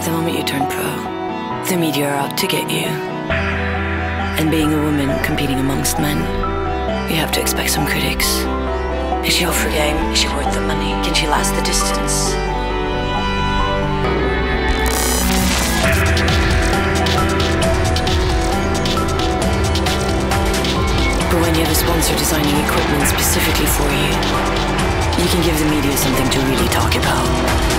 The moment you turn pro, the media are out to get you. And being a woman competing amongst men, you have to expect some critics. Is she off her game? Is she worth the money? Can she last the distance? But when you have a sponsor designing equipment specifically for you, you can give the media something to really talk about.